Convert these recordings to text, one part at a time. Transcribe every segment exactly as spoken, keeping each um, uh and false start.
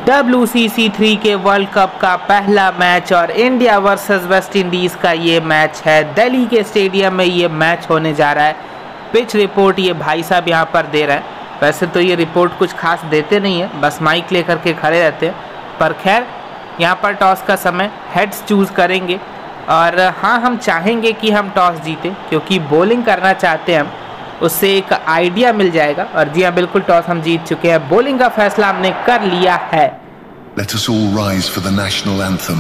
W C C three के world cup का पहला मैच और इंडिया वर्सेस वेस्ट इंडीज़ का ये मैच है। दिल्ली के स्टेडियम में ये मैच होने जा रहा है। पिच रिपोर्ट ये भाई साहब यहाँ पर दे रहे हैं। वैसे तो ये रिपोर्ट कुछ खास देते नहीं है, बस माइक लेकर के खड़े रहते हैं, पर खैर यहाँ पर टॉस का समय हेड्स चूज़ करेंगे। और हाँ, हम चाहेंगे कि हम टॉस जीते क्योंकि बॉलिंग करना चाहते हैं हम, उससे एक आइडिया मिल जाएगा। और जी हाँ, बिल्कुल टॉस हम जीत चुके हैं, बॉलिंग का फैसला हमने कर लिया है। Let us all rise for the national anthem.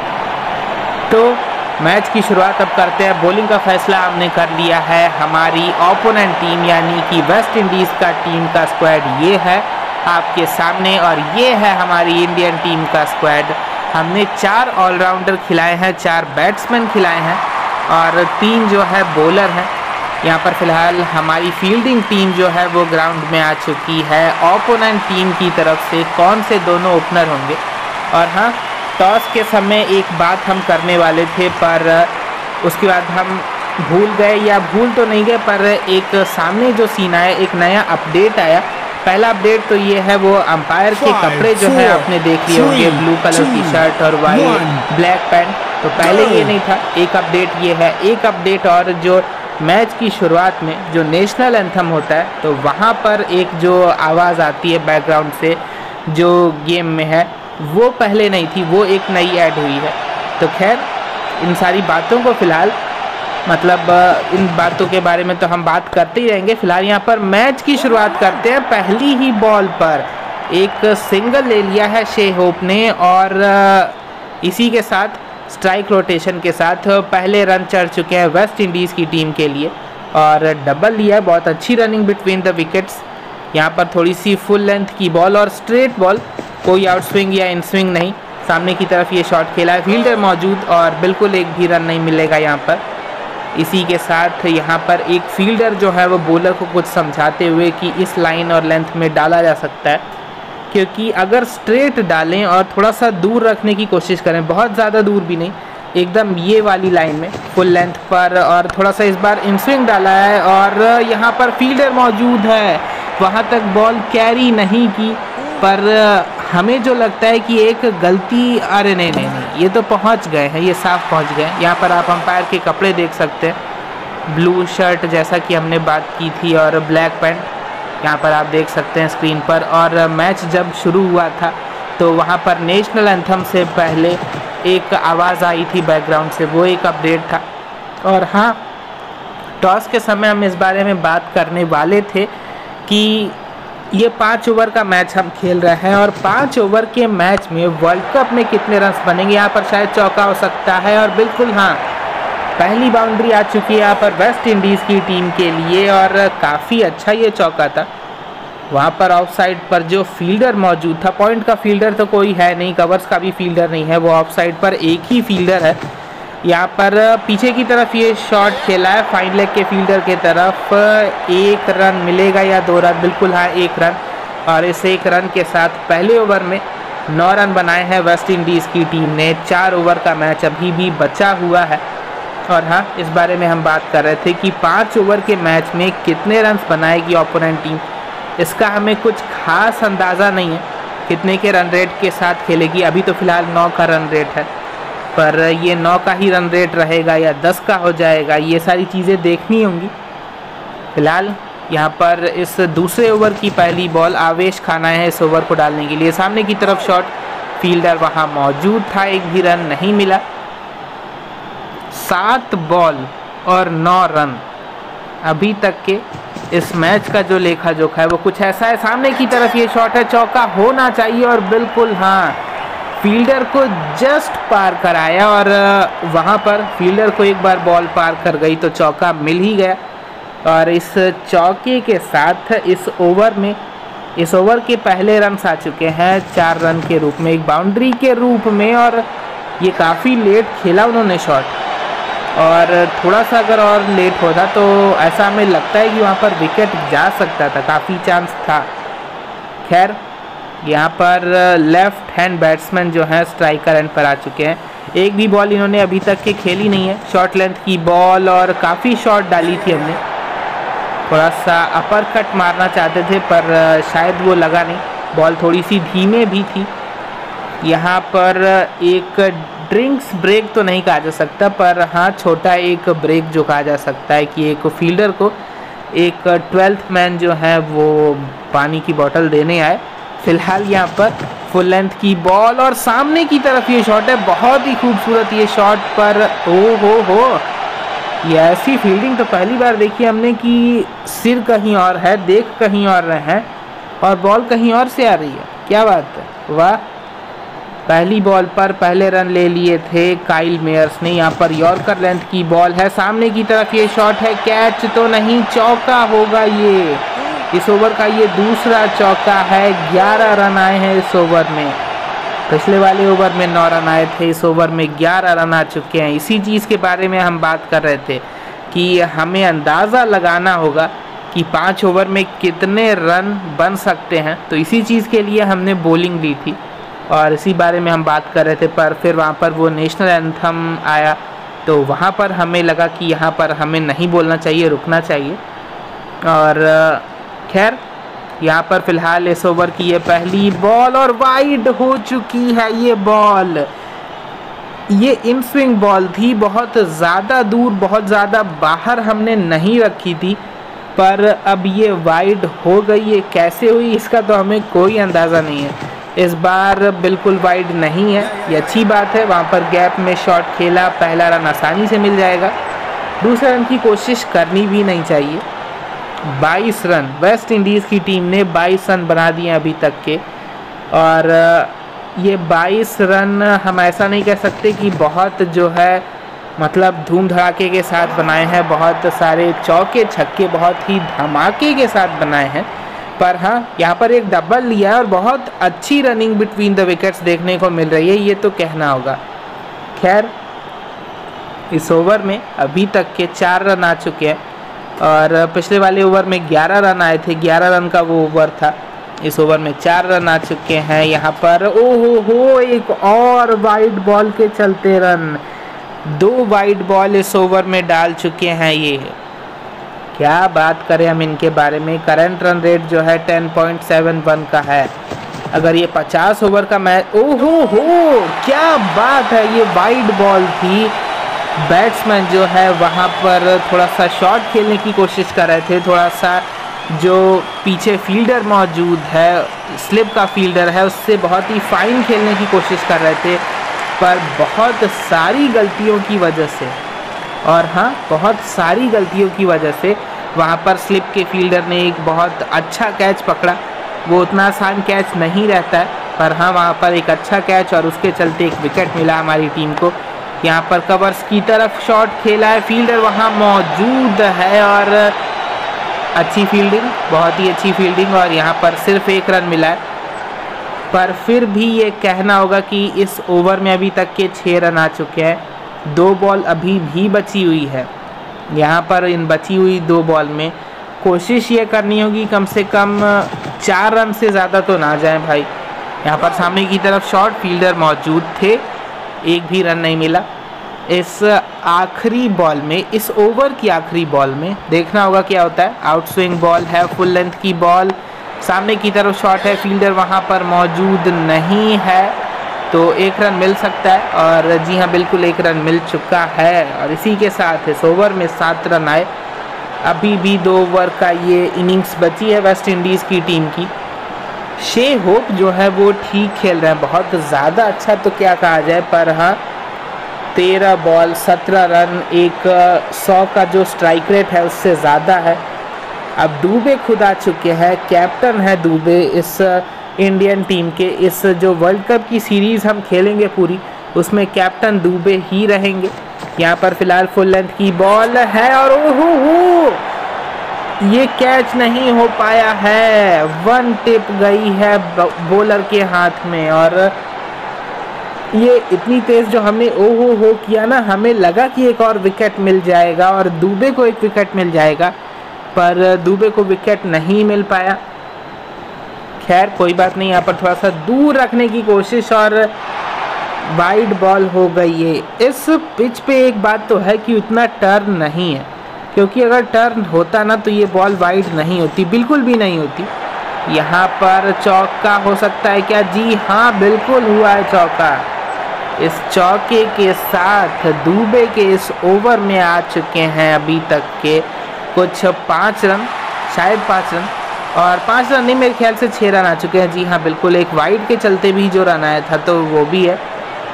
तो मैच की शुरुआत अब करते हैं। बॉलिंग का फैसला हमने कर लिया है। हमारी ओपोनेंट टीम यानी कि वेस्ट इंडीज़ का टीम का स्क्वाड ये है आपके सामने, और ये है हमारी इंडियन टीम का स्क्वाड। हमने चार ऑलराउंडर खिलाए हैं, चार बैट्समैन खिलाए हैं और तीन जो है बॉलर हैं। यहाँ पर फ़िलहाल हमारी फील्डिंग टीम जो है वो ग्राउंड में आ चुकी है। ओपोनेंट टीम की तरफ से कौन से दोनों ओपनर होंगे। और हाँ, टॉस के समय एक बात हम करने वाले थे, पर उसके बाद हम भूल गए, या भूल तो नहीं गए, पर एक सामने जो सीन आया, एक नया अपडेट आया। पहला अपडेट तो ये है, वो अंपायर के कपड़े जो है आपने देख लिए होंगे, ब्लू कलर की शर्ट और वाइट ब्लैक पैंट। तो पहले ये नहीं था। एक अपडेट ये है। एक अपडेट और, जो मैच की शुरुआत में जो नेशनल एंथम होता है तो वहाँ पर एक जो आवाज़ आती है बैकग्राउंड से जो गेम में है, वो पहले नहीं थी, वो एक नई ऐड हुई है। तो खैर इन सारी बातों को फ़िलहाल, मतलब इन बातों के बारे में तो हम बात करते ही रहेंगे। फ़िलहाल यहाँ पर मैच की शुरुआत करते हैं। पहली ही बॉल पर एक सिंगल ले लिया है शे होप ने, और इसी के साथ स्ट्राइक रोटेशन के साथ पहले रन चढ़ चुके हैं वेस्ट इंडीज़ की टीम के लिए, और डबल लिया है। बहुत अच्छी रनिंग बिटवीन द विकेट्स। यहाँ पर थोड़ी सी फुल लेंथ की बॉल और स्ट्रेट बॉल, कोई आउट स्विंग या इन स्विंग नहीं। सामने की तरफ ये शॉट खेला है, फील्डर मौजूद और बिल्कुल एक भी रन नहीं मिलेगा यहाँ पर। इसी के साथ यहाँ पर एक फील्डर जो है वो बॉलर को कुछ समझाते हुए कि इस लाइन और लेंथ में डाला जा सकता है, क्योंकि अगर स्ट्रेट डालें और थोड़ा सा दूर रखने की कोशिश करें, बहुत ज़्यादा दूर भी नहीं, एकदम ये वाली लाइन में फुल लेंथ पर, और थोड़ा सा इस बार इन स्विंग डाला है और यहाँ पर फील्डर मौजूद है, वहाँ तक बॉल कैरी नहीं की। पर हमें जो लगता है कि एक गलती, अरे नहीं नहीं नहीं ये तो पहुँच गए हैं, ये साफ पहुँच गए। यहाँ पर आप अंपायर के कपड़े देख सकते हैं, ब्लू शर्ट जैसा कि हमने बात की थी और ब्लैक पैंट यहाँ पर आप देख सकते हैं स्क्रीन पर। और मैच जब शुरू हुआ था तो वहाँ पर नेशनल एंथम से पहले एक आवाज़ आई थी बैकग्राउंड से, वो एक अपडेट था। और हाँ, टॉस के समय हम इस बारे में बात करने वाले थे कि ये पाँच ओवर का मैच हम खेल रहे हैं, और पाँच ओवर के मैच में वर्ल्ड कप में कितने रन बनेंगे। यहाँ पर शायद चौका हो सकता है, और बिल्कुल हाँ, पहली बाउंड्री आ चुकी है यहाँ पर वेस्ट इंडीज़ की टीम के लिए, और काफ़ी अच्छा ये चौका था। वहाँ पर ऑफ साइड पर जो फील्डर मौजूद था, पॉइंट का फील्डर तो कोई है नहीं, कवर्स का भी फील्डर नहीं है, वो ऑफ साइड पर एक ही फील्डर है। यहाँ पर पीछे की तरफ ये शॉट खेला है फाइन लेग के फील्डर के तरफ। एक रन मिलेगा या दो रन, बिल्कुल हाँ एक रन, और इस एक रन के साथ पहले ओवर में नौ रन बनाए हैं वेस्ट इंडीज़ की टीम ने। चार ओवर का मैच अभी भी बचा हुआ है। और हाँ, इस बारे में हम बात कर रहे थे कि पाँच ओवर के मैच में कितने रन बनाएगी ओपोनेंट टीम, इसका हमें कुछ खास अंदाज़ा नहीं है कितने के रन रेट के साथ खेलेगी। अभी तो फ़िलहाल नौ का रन रेट है, पर ये नौ का ही रन रेट रहेगा या दस का हो जाएगा, ये सारी चीज़ें देखनी होंगी। फ़िलहाल यहाँ पर इस दूसरे ओवर की पहली बॉल आवेश खाना है इस ओवर को डालने के लिए। सामने की तरफ शॉट, फील्डर वहाँ मौजूद था, एक भी रन नहीं मिला। सात बॉल और नौ रन अभी तक के इस मैच का जो लेखा जोखा है वो कुछ ऐसा है। सामने की तरफ ये शॉट है, चौका होना चाहिए, और बिल्कुल हाँ, फील्डर को जस्ट पार कराया, और वहाँ पर फील्डर को एक बार बॉल पार कर गई तो चौका मिल ही गया। और इस चौके के साथ इस ओवर में, इस ओवर के पहले रन्स आ चुके हैं चार रन के रूप में, एक बाउंड्री के रूप में, और ये काफ़ी लेट खेला उन्होंने शॉट, और थोड़ा सा अगर और लेट होता तो ऐसा हमें लगता है कि वहाँ पर विकेट जा सकता था, काफ़ी चांस था। खैर यहाँ पर लेफ्ट हैंड बैट्समैन जो है स्ट्राइकर एंड पर आ चुके हैं। एक भी बॉल इन्होंने अभी तक के खेली नहीं है, शॉर्ट लेंथ की बॉल, और काफ़ी शॉट डाली थी हमने। थोड़ा सा अपर कट मारना चाहते थे पर शायद वो लगा नहीं, बॉल थोड़ी सी धीमे भी थी, यहाँ पर एक ड्रिंक्स ब्रेक तो नहीं कहा जा सकता, पर हाँ छोटा एक ब्रेक जो कहा जा सकता है कि एक फील्डर को एक ट्वेल्थ मैन जो है वो पानी की बोतल देने आए। फिलहाल यहाँ पर फुल लेंथ की बॉल और सामने की तरफ ये शॉट है, बहुत ही खूबसूरत ये शॉट पर। ओ हो हो, ये ऐसी फील्डिंग तो पहली बार देखी हमने कि सिर कहीं और है, देख कहीं और रहे हैं और बॉल कहीं और से आ रही है। क्या बात है, वाह। पहली बॉल पर पहले रन ले लिए थे काइल मेयर्स ने। यहाँ पर यॉर्कर लेंथ की बॉल है, सामने की तरफ ये शॉट है, कैच तो नहीं, चौका होगा ये। इस ओवर का ये दूसरा चौका है। ग्यारह रन आए हैं इस ओवर में, पिछले वाले ओवर में नौ रन आए थे, इस ओवर में ग्यारह रन आ चुके हैं। इसी चीज़ के बारे में हम बात कर रहे थे कि हमें अंदाज़ा लगाना होगा कि पाँच ओवर में कितने रन बन सकते हैं, तो इसी चीज़ के लिए हमने बॉलिंग ली थी और इसी बारे में हम बात कर रहे थे। पर फिर वहाँ पर वो नेशनल एंथम आया तो वहाँ पर हमें लगा कि यहाँ पर हमें नहीं बोलना चाहिए, रुकना चाहिए। और खैर यहाँ पर फिलहाल इस ओवर की ये पहली बॉल और वाइड हो चुकी है ये बॉल। ये इन स्विंग बॉल थी, बहुत ज़्यादा दूर, बहुत ज़्यादा बाहर हमने नहीं रखी थी, पर अब ये वाइड हो गई। ये कैसे हुई इसका तो हमें कोई अंदाज़ा नहीं है। इस बार बिल्कुल वाइड नहीं है, ये अच्छी बात है। वहाँ पर गैप में शॉट खेला, पहला रन आसानी से मिल जाएगा, दूसरे रन की कोशिश करनी भी नहीं चाहिए। बाईस रन वेस्ट इंडीज़ की टीम ने बाईस रन बना दिए अभी तक के, और ये बाईस रन हम ऐसा नहीं कह सकते कि बहुत जो है मतलब धूम धड़ाके के साथ बनाए हैं, बहुत सारे चौके छक्के बहुत ही धमाके के साथ बनाए हैं। पर हाँ यहाँ पर एक डबल लिया है और बहुत अच्छी रनिंग बिटवीन द विकेट्स देखने को मिल रही है, ये तो कहना होगा। खैर इस ओवर में अभी तक के चार रन आ चुके हैं और पिछले वाले ओवर में ग्यारह रन आए थे, ग्यारह रन का वो ओवर था। इस ओवर में चार रन आ चुके हैं। यहाँ पर ओहो हो, एक और वाइड बॉल के चलते रन, दो वाइड बॉल इस ओवर में डाल चुके हैं ये। क्या बात करें हम इनके बारे में। करंट रन रेट जो है टेन पॉइंट सेवन वन का है। अगर ये पचास ओवर का मैच, ओहो हो क्या बात है, ये वाइड बॉल थी। बैट्समैन जो है वहाँ पर थोड़ा सा शॉट खेलने की कोशिश कर रहे थे, थोड़ा सा जो पीछे फील्डर मौजूद है, स्लिप का फील्डर है, उससे बहुत ही फाइन खेलने की कोशिश कर रहे थे, पर बहुत सारी गलतियों की वजह से, और हाँ बहुत सारी गलतियों की वजह से वहाँ पर स्लिप के फील्डर ने एक बहुत अच्छा कैच पकड़ा। वो उतना आसान कैच नहीं रहता है, पर हाँ वहाँ पर एक अच्छा कैच और उसके चलते एक विकेट मिला हमारी टीम को। यहाँ पर कवर्स की तरफ शॉट खेला है, फील्डर वहाँ मौजूद है और अच्छी फील्डिंग, बहुत ही अच्छी फील्डिंग, और यहाँ पर सिर्फ एक रन मिला है। पर फिर भी ये कहना होगा कि इस ओवर में अभी तक के छः रन आ चुके हैं, दो बॉल अभी भी बची हुई है। यहाँ पर इन बची हुई दो बॉल में कोशिश ये करनी होगी कम से कम चार रन से ज़्यादा तो ना जाए भाई। यहाँ पर सामने की तरफ शॉट, फील्डर मौजूद थे, एक भी रन नहीं मिला। इस आखिरी बॉल में, इस ओवर की आखिरी बॉल में देखना होगा क्या होता है। आउट स्विंग बॉल है, फुल लेंथ की बॉल, सामने की तरफ शॉट है, फील्डर वहाँ पर मौजूद नहीं है, तो एक रन मिल सकता है। और जी हाँ बिल्कुल एक रन मिल चुका है और इसी के साथ इस ओवर में सात रन आए। अभी भी दो ओवर का ये इनिंग्स बची है वेस्ट इंडीज़ की टीम की। शे होप जो है वो ठीक खेल रहे हैं, बहुत ज़्यादा अच्छा तो क्या कहा जाए, पर हाँ तेरह बॉल सत्रह रन, एक सौ का जो स्ट्राइक रेट है उससे ज़्यादा है। अब दुबे खुद आ चुके हैं, कैप्टन है दुबे इस इंडियन टीम के। इस जो वर्ल्ड कप की सीरीज़ हम खेलेंगे पूरी, उसमें कैप्टन दुबे ही रहेंगे। यहाँ पर फिलहाल फुल लेंथ की बॉल है और ओहो हो, ये कैच नहीं हो पाया है, वन टिप गई है बॉलर के हाथ में। और ये इतनी तेज़ जो हमने ओहो हो किया ना, हमें लगा कि एक और विकेट मिल जाएगा और दुबे को एक विकेट मिल जाएगा, पर दुबे को विकेट नहीं मिल पाया। खैर कोई बात नहीं, यहाँ पर थोड़ा सा दूर रखने की कोशिश और वाइड बॉल हो गई है। इस पिच पे एक बात तो है कि उतना टर्न नहीं है, क्योंकि अगर टर्न होता ना तो ये बॉल वाइड नहीं होती, बिल्कुल भी नहीं होती। यहाँ पर चौका हो सकता है क्या? जी हाँ, बिल्कुल हुआ है चौका। इस चौके के साथ दुबे के इस ओवर में आ चुके हैं अभी तक के कुछ पाँच रन, शायद पाँच रन, और पाँच रन नहीं, मेरे ख्याल से छः रन आ चुके हैं। जी हाँ बिल्कुल, एक वाइड के चलते भी जो रन आया था तो वो भी है।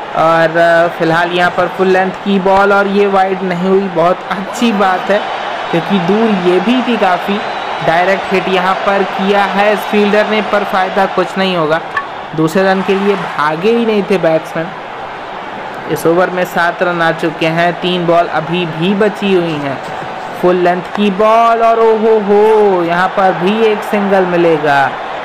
और फिलहाल यहाँ पर फुल लेंथ की बॉल और ये वाइड नहीं हुई, बहुत अच्छी बात है क्योंकि दूर ये भी थी काफ़ी। डायरेक्ट हिट यहाँ पर किया है इस फील्डर ने, पर फ़ायदा कुछ नहीं होगा। दूसरे रन के लिए भागे ही नहीं थे बैट्समैन। इस ओवर में सात रन आ चुके हैं, तीन बॉल अभी भी बची हुई हैं। फुल लेंथ की बॉल और ओहो हो, यहाँ पर भी एक सिंगल मिलेगा।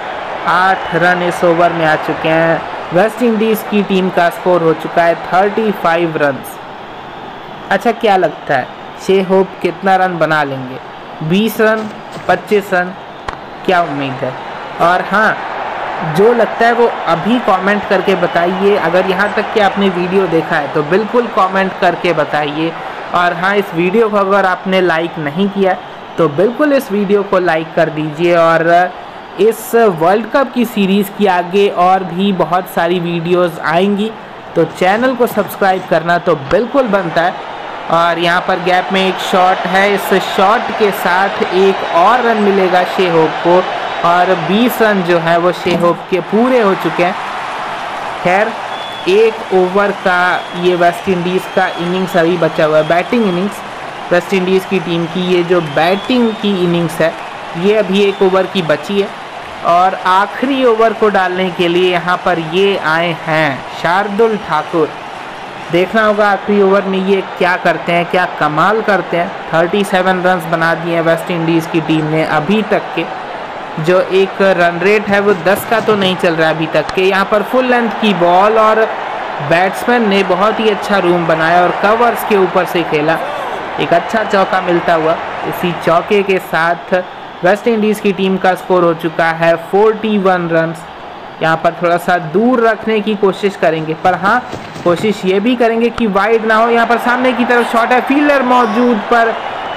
आठ रन इस ओवर में आ चुके हैं। वेस्ट इंडीज़ की टीम का स्कोर हो चुका है पैंतीस रन्स। अच्छा, क्या लगता है शे होप कितना रन बना लेंगे? बीस रन, पच्चीस रन, क्या उम्मीद है? और हाँ, जो लगता है वो अभी कमेंट करके बताइए। अगर यहाँ तक कि आपने वीडियो देखा है तो बिल्कुल कमेंट करके बताइए। और हाँ, इस वीडियो को अगर आपने लाइक नहीं किया तो बिल्कुल इस वीडियो को लाइक कर दीजिए। और इस वर्ल्ड कप की सीरीज़ की आगे और भी बहुत सारी वीडियोस आएंगी, तो चैनल को सब्सक्राइब करना तो बिल्कुल बनता है। और यहाँ पर गैप में एक शॉट है, इस शॉट के साथ एक और रन मिलेगा शे होप को, और बीस रन जो है वो शे होप के पूरे हो चुके हैं। खैर, एक ओवर का ये वेस्ट इंडीज़ का इनिंग्स अभी बचा हुआ है, बैटिंग इनिंग्स। वेस्ट इंडीज़ की टीम की ये जो बैटिंग की इनिंग्स है ये अभी एक ओवर की बची है, और आखिरी ओवर को डालने के लिए यहाँ पर ये आए हैं शार्दुल ठाकुर। देखना होगा आखिरी ओवर में ये क्या करते हैं, क्या कमाल करते हैं। सैंतीस रन्स बना दिए हैं वेस्ट इंडीज़ की टीम ने अभी तक के। जो एक रन रेट है वो दस का तो नहीं चल रहा है अभी तक के। यहाँ पर फुल लेंथ की बॉल और बैट्समैन ने बहुत ही अच्छा रूम बनाया और कवर्स के ऊपर से खेला, एक अच्छा चौका मिलता हुआ। इसी चौके के साथ वेस्ट इंडीज़ की टीम का स्कोर हो चुका है इकतालीस रन्स। यहाँ पर थोड़ा सा दूर रखने की कोशिश करेंगे, पर हाँ, कोशिश ये भी करेंगे कि वाइड ना हो। यहाँ पर सामने की तरफ शॉट है, फील्डर मौजूद पर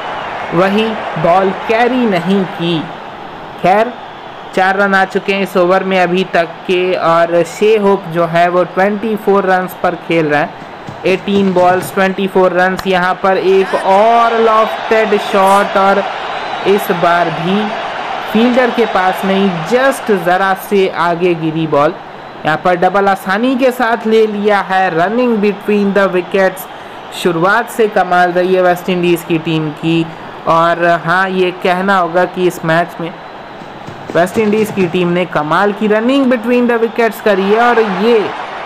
वही बॉल कैरी नहीं की। खैर, चार रन आ चुके हैं इस ओवर में अभी तक के, और शे होप जो है वो चौबीस रन्स पर खेल रहा है। अठारह बॉल्स चौबीस रन्स। यहाँ पर एक और लॉफ्टेड शॉट, और इस बार भी फील्डर के पास नहीं, जस्ट ज़रा से आगे गिरी बॉल। यहाँ पर डबल आसानी के साथ ले लिया है, रनिंग बिटवीन द विकेट्स। शुरुआत से कमाल रही है वेस्ट इंडीज़ की टीम की। और हाँ, ये कहना होगा कि इस मैच में वेस्ट इंडीज़ की टीम ने कमाल की रनिंग बिटवीन द विकेट्स करी है। और ये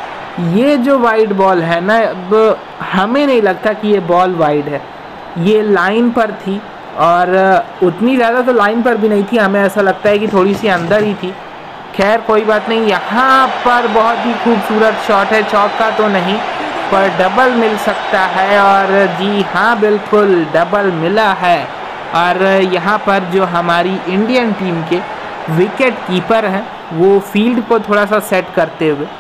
ये जो वाइड बॉल है ना, अब हमें नहीं लगता कि ये बॉल वाइड है, ये लाइन पर थी, और उतनी ज़्यादा तो लाइन पर भी नहीं थी, हमें ऐसा लगता है कि थोड़ी सी अंदर ही थी। खैर कोई बात नहीं। यहाँ पर बहुत ही खूबसूरत शॉट है, चौका तो नहीं पर डबल मिल सकता है, और जी हाँ बिल्कुल डबल मिला है। और यहाँ पर जो हमारी इंडियन टीम के विकेट कीपर हैं वो फील्ड को थोड़ा सा सेट करते हुए,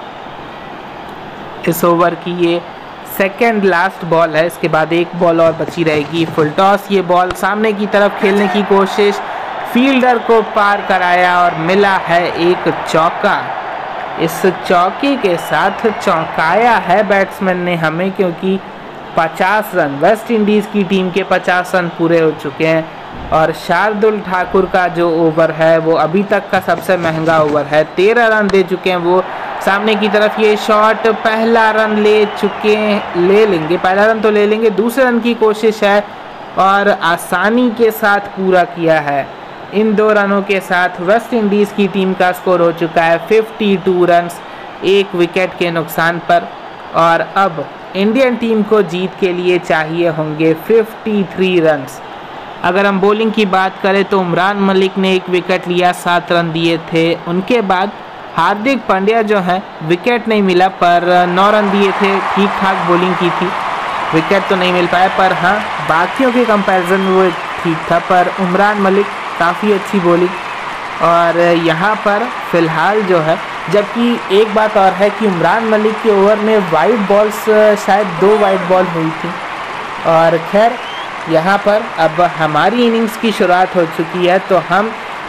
इस ओवर की ये सेकेंड लास्ट बॉल है, इसके बाद एक बॉल और बची रहेगी। फुल टॉस, ये बॉल सामने की तरफ खेलने की कोशिश, फील्डर को पार कराया और मिला है एक चौका। इस चौके के साथ चौंकाया है बैट्समैन ने हमें, क्योंकि पचास रन, वेस्ट इंडीज़ की टीम के पचास रन पूरे हो चुके हैं। और शार्दुल ठाकुर का जो ओवर है वो अभी तक का सबसे महंगा ओवर है, तेरह रन दे चुके हैं वो। सामने की तरफ ये शॉट, पहला रन ले चुके ले लेंगे पहला रन तो ले लेंगे, दूसरे रन की कोशिश है और आसानी के साथ पूरा किया है। इन दो रनों के साथ वेस्ट इंडीज़ की टीम का स्कोर हो चुका है बावन रन्स, एक विकेट के नुकसान पर। और अब इंडियन टीम को जीत के लिए चाहिए होंगे तिरेपन रन्स। अगर हम बॉलिंग की बात करें तो उमरान मलिक ने एक विकेट लिया, सात रन दिए थे। उनके बाद हार्दिक पांड्या जो है विकेट नहीं मिला पर नौ रन दिए थे, ठीक ठाक बॉलिंग की थी, विकेट तो नहीं मिल पाया, पर हाँ बाकियों के कंपैरिजन में वो ठीक था। पर उमरान मलिक काफ़ी अच्छी बॉलिंग। और यहाँ पर फ़िलहाल जो है, जबकि एक बात और है कि उमरान मलिक के ओवर में वाइड बॉल्स, शायद दो वाइड बॉल हुई थी। और खैर यहाँ पर अब हमारी इनिंग्स की शुरुआत हो चुकी है, तो हम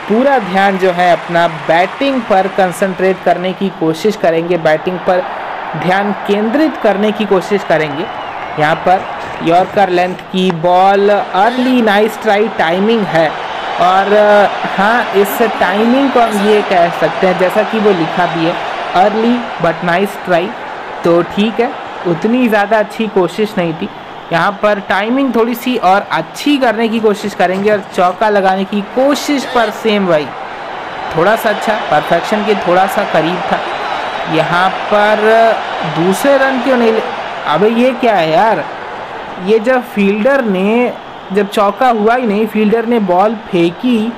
पूरा ध्यान जो है अपना बैटिंग पर कंसंट्रेट करने की कोशिश करेंगे, बैटिंग पर ध्यान केंद्रित करने की कोशिश करेंगे। यहाँ पर यॉर्कर लेंथ की ball, early nice try, timing है और हाँ इस टाइमिंग को हम ये कह सकते हैं जैसा कि वो लिखा भी है, अर्ली बट नाइस ट्राई, तो ठीक है, उतनी ज़्यादा अच्छी कोशिश नहीं थी। यहाँ पर टाइमिंग थोड़ी सी और अच्छी करने की कोशिश करेंगे और चौका लगाने की कोशिश पर सेम वही थोड़ा सा अच्छा, परफेक्शन के थोड़ा सा करीब था। यहाँ पर दूसरे रन क्यों नहीं ले, अबे ये क्या है यार, ये जब फील्डर ने, जब चौका हुआ ही नहीं, फील्डर ने बॉल फेंकी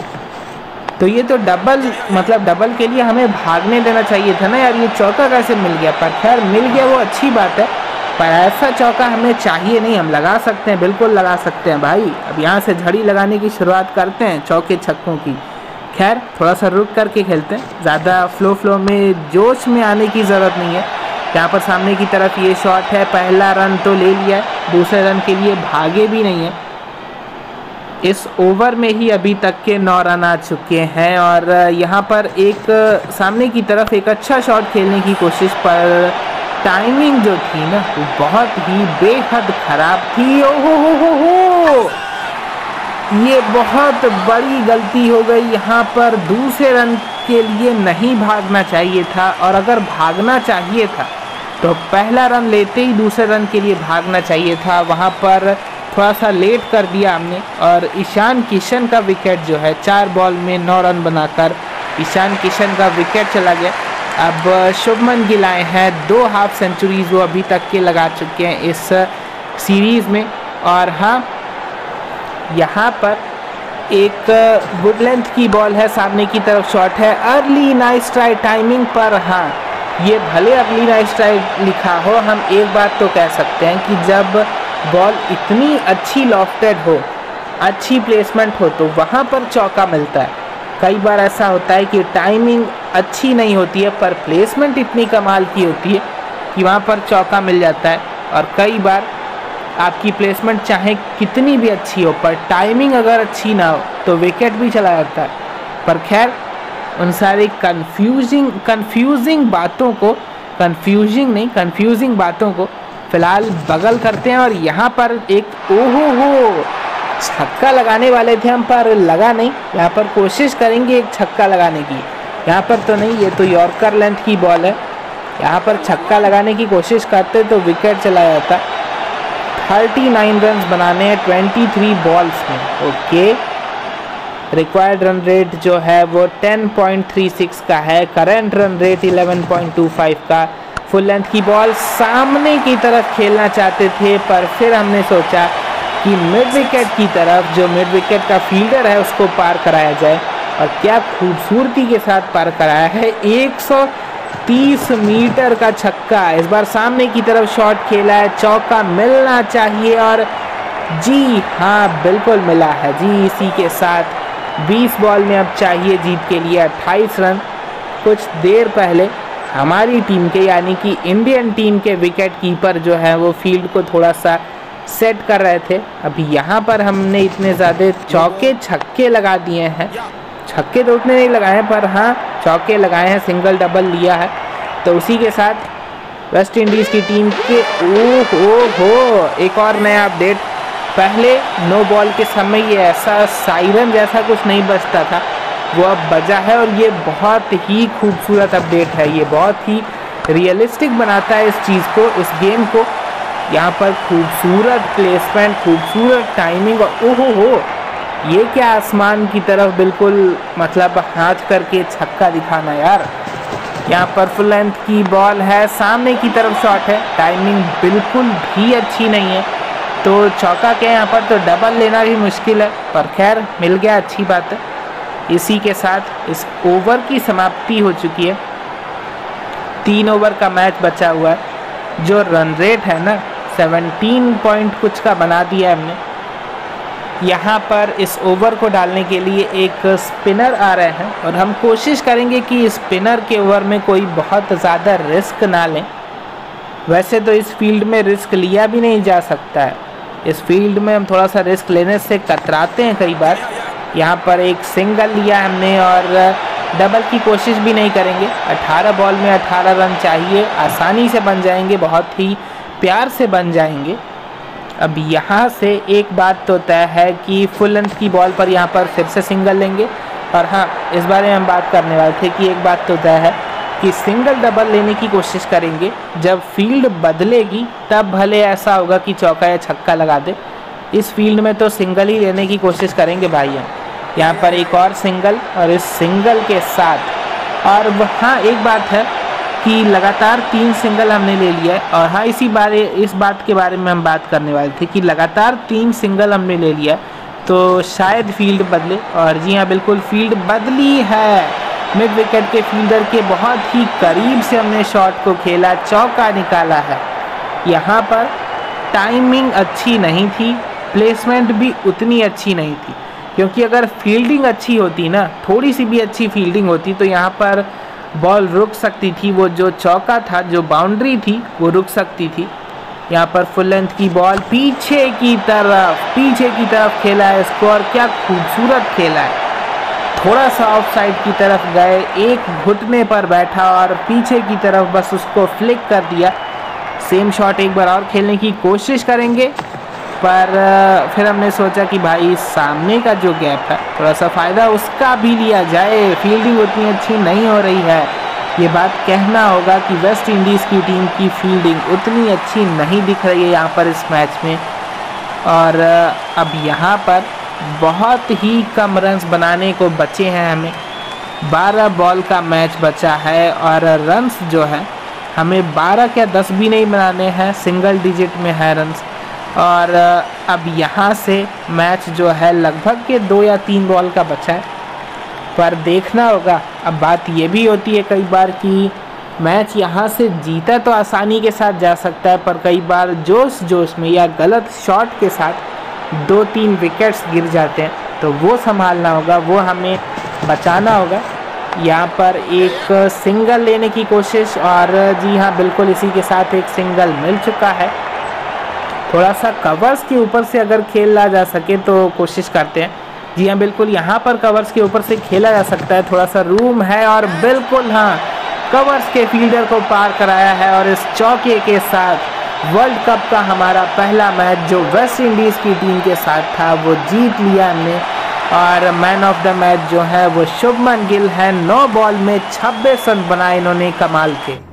तो ये तो डबल, मतलब डबल के लिए हमें भागने देना चाहिए था ना यार, ये चौका कैसे मिल गया? पर खैर मिल गया वो अच्छी बात है, पर ऐसा चौका हमें चाहिए नहीं। हम लगा सकते हैं, बिल्कुल लगा सकते हैं भाई। अब यहाँ से झड़ी लगाने की शुरुआत करते हैं चौके छक्कों की। खैर थोड़ा सा रुक करके खेलते हैं, ज़्यादा फ्लो फ्लो में जोश में आने की ज़रूरत नहीं है। यहाँ पर सामने की तरफ ये शॉट है, पहला रन तो ले लिया है, दूसरे रन के लिए भागे भी नहीं है। इस ओवर में ही अभी तक के नौ रन आ चुके हैं और यहाँ पर एक सामने की तरफ एक अच्छा शॉट खेलने की कोशिश पर टाइमिंग जो थी ना वो बहुत ही बेहद ख़राब थी। ओहो हो हो हो, ये बहुत बड़ी गलती हो गई। यहाँ पर दूसरे रन के लिए नहीं भागना चाहिए था और अगर भागना चाहिए था तो पहला रन लेते ही दूसरे रन के लिए भागना चाहिए था। वहाँ पर थोड़ा सा लेट कर दिया हमने और ईशान किशन का विकेट जो है, चार बॉल में नौ रन बनाकर ईशान किशन का विकेट चला गया। अब शुभमन गिल आए हैं, दो हाफ सेंचुरीज वो अभी तक के लगा चुके हैं इस सीरीज़ में। और हाँ यहाँ पर एक गुड लेंथ की बॉल है, सामने की तरफ शॉट है, अर्ली नाइस ट्राई, टाइमिंग पर हाँ ये भले अर्ली नाइस ट्राई लिखा हो, हम एक बात तो कह सकते हैं कि जब बॉल इतनी अच्छी लॉफ्टेड हो, अच्छी प्लेसमेंट हो तो वहाँ पर चौका मिलता है। कई बार ऐसा होता है कि टाइमिंग अच्छी नहीं होती है पर प्लेसमेंट इतनी कमाल की होती है कि वहाँ पर चौका मिल जाता है। और कई बार आपकी प्लेसमेंट चाहे कितनी भी अच्छी हो पर टाइमिंग अगर अच्छी ना हो तो विकेट भी चला जाता है। पर खैर उन सारी कंफ्यूजिंग कंफ्यूजिंग बातों को कंफ्यूजिंग नहीं कंफ्यूजिंग बातों को फिलहाल बगल करते हैं। और यहाँ पर एक ओहो हो छक्का लगाने वाले थे हम पर लगा नहीं। यहाँ पर कोशिश करेंगे एक छक्का लगाने की, यहाँ पर तो नहीं, ये तो यॉर्कर लेंथ की बॉल है। यहाँ पर छक्का लगाने की कोशिश करते तो विकेट चला जाता। उनतालीस रन बनाने हैं तेईस बॉल्स में। ओके, रिक्वायर्ड रन रेट जो है वो टेन पॉइंट थ्री सिक्स का है, current run rate eleven point two five का। फुल लेंथ की बॉल सामने की तरफ खेलना चाहते थे पर फिर हमने सोचा कि मिड विकेट की तरफ, जो मिड विकेट का फील्डर है उसको पार कराया जाए। और क्या खूबसूरती के साथ पार कराया है, एक सौ तीस मीटर का छक्का। इस बार सामने की तरफ शॉट खेला है, चौका मिलना चाहिए और जी हाँ बिल्कुल मिला है जी। इसी के साथ बीस बॉल में अब चाहिए जीत के लिए अट्ठाईस रन। कुछ देर पहले हमारी टीम के यानी कि इंडियन टीम के विकेट कीपर जो है वो फील्ड को थोड़ा सा सेट कर रहे थे। अभी यहाँ पर हमने इतने ज़्यादा चौके छक्के लगा दिए हैं, छक्के तो उतने नहीं लगाए हैं पर हाँ चौके लगाए हैं, सिंगल डबल लिया है। तो उसी के साथ वेस्ट इंडीज़ की टीम के ओ हो हो एक और नया अपडेट। पहले नो बॉल के समय ये ऐसा सायरन जैसा कुछ नहीं बजता था, वो अब बजा है और ये बहुत ही खूबसूरत अपडेट है। ये बहुत ही रियलिस्टिक बनाता है इस चीज़ को, इस गेम को। यहाँ पर खूबसूरत प्लेसमेंट, खूबसूरत टाइमिंग और ओहो हो ये क्या आसमान की तरफ बिल्कुल मतलब हाथ करके छक्का दिखाना यार। यहाँ पर फुल लेंथ की बॉल है, सामने की तरफ शॉट है, टाइमिंग बिल्कुल भी अच्छी नहीं है तो चौका क्या यहाँ पर तो डबल लेना भी मुश्किल है। पर खैर मिल गया, अच्छी बात है। इसी के साथ इस ओवर की समाप्ति हो चुकी है। तीन ओवर का मैच बचा हुआ है। जो रन रेट है ना सत्रह पॉइंट कुछ का बना दिया है हमने। यहाँ पर इस ओवर को डालने के लिए एक स्पिनर आ रहे हैं और हम कोशिश करेंगे कि स्पिनर के ओवर में कोई बहुत ज़्यादा रिस्क ना लें। वैसे तो इस फील्ड में रिस्क लिया भी नहीं जा सकता है, इस फील्ड में हम थोड़ा सा रिस्क लेने से कतराते हैं कई बार, यहाँ पर एक सिंगल लिया हमने और डबल की कोशिश भी नहीं करेंगे। अठारह बॉल में अठारह रन चाहिए, आसानी से बन जाएंगे, बहुत ही प्यार से बन जाएंगे। अब यहाँ से एक बात तो तय है कि फुल लेंथ की बॉल पर यहाँ पर फिर से सिंगल लेंगे। और हाँ, इस बारे में हम बात करने वाले थे कि एक बात तो तय है कि सिंगल डबल लेने की कोशिश करेंगे। जब फील्ड बदलेगी तब भले ऐसा होगा कि चौका या छक्का लगा दे, इस फील्ड में तो सिंगल ही लेने की कोशिश करेंगे भाई हम। यहाँ पर एक और सिंगल और इस सिंगल के साथ, और हाँ एक बात है कि लगातार तीन सिंगल हमने ले लिया है। और हाँ, इसी बारे इस बात के बारे में हम बात करने वाले थे कि लगातार तीन सिंगल हमने ले लिया तो शायद फील्ड बदले। और जी हाँ, बिल्कुल फील्ड बदली है। मिड विकेट के फील्डर के बहुत ही करीब से हमने शॉट को खेला, चौका निकाला है। यहाँ पर टाइमिंग अच्छी नहीं थी, प्लेसमेंट भी उतनी अच्छी नहीं थी, क्योंकि अगर फील्डिंग अच्छी होती ना, थोड़ी सी भी अच्छी फील्डिंग होती तो यहाँ पर बॉल रुक सकती थी। वो जो चौका था, जो बाउंड्री थी, वो रुक सकती थी। यहाँ पर फुल लेंथ की बॉल पीछे की तरफ पीछे की तरफ खेला है इसको, और क्या खूबसूरत खेला है। थोड़ा सा ऑफ साइड की तरफ गए, एक घुटने पर बैठा और पीछे की तरफ बस उसको फ्लिक कर दिया। सेम शॉट एक बार और खेलने की कोशिश करेंगे, पर फिर हमने सोचा कि भाई सामने का जो गैप है, थोड़ा सा फ़ायदा उसका भी लिया जाए। फील्डिंग उतनी अच्छी नहीं हो रही है, ये बात कहना होगा कि वेस्ट इंडीज़ की टीम की फील्डिंग उतनी अच्छी नहीं दिख रही है यहाँ पर इस मैच में। और अब यहाँ पर बहुत ही कम रन्स बनाने को बचे हैं हमें। बारह बॉल का मैच बचा है और रन्स जो है हमें बारह क्या दस भी नहीं बनाने हैं, सिंगल डिजिट में है रन्स। और अब यहाँ से मैच जो है लगभग के दो या तीन बॉल का बचा है, पर देखना होगा। अब बात ये भी होती है कई बार कि मैच यहाँ से जीता तो आसानी के साथ जा सकता है, पर कई बार जोश जोश में या गलत शॉट के साथ दो तीन विकेट्स गिर जाते हैं, तो वो संभालना होगा, वो हमें बचाना होगा। यहाँ पर एक सिंगल लेने की कोशिश, और जी हाँ बिल्कुल इसी के साथ एक सिंगल मिल चुका है। थोड़ा सा कवर्स के ऊपर से अगर खेला जा सके तो कोशिश करते हैं। जी हाँ, बिल्कुल यहाँ पर कवर्स के ऊपर से खेला जा सकता है, थोड़ा सा रूम है। और बिल्कुल हाँ, कवर्स के फील्डर को पार कराया है, और इस चौके के साथ वर्ल्ड कप का हमारा पहला मैच जो वेस्ट इंडीज़ की टीम के साथ था वो जीत लिया हमने। और मैन ऑफ द मैच जो है वो शुभमन गिल है। नौ बॉल में छब्बीस रन बनाए इन्होंने, कमाल के।